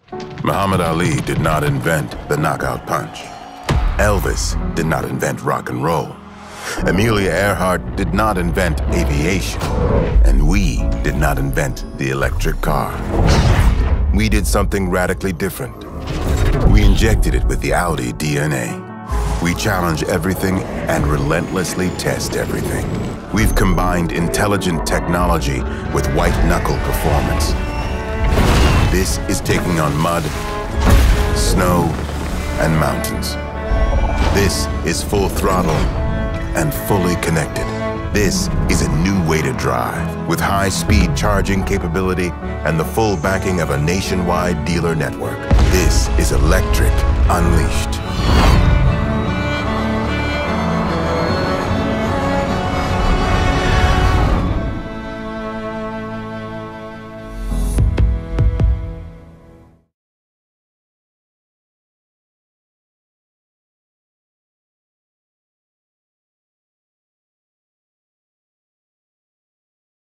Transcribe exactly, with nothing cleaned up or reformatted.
Muhammad Ali did not invent the knockout punch. Elvis did not invent rock and roll. Amelia Earhart did not invent aviation. And we did not invent the electric car. We did something radically different. We injected it with the Audi D N A. We challenge everything and relentlessly test everything. We've combined intelligent technology with white-knuckle performance. This is taking on mud, snow, and mountains. This is full throttle and fully connected. This is a new way to drive with high-speed charging capability and the full backing of a nationwide dealer network. This is electric unleashed.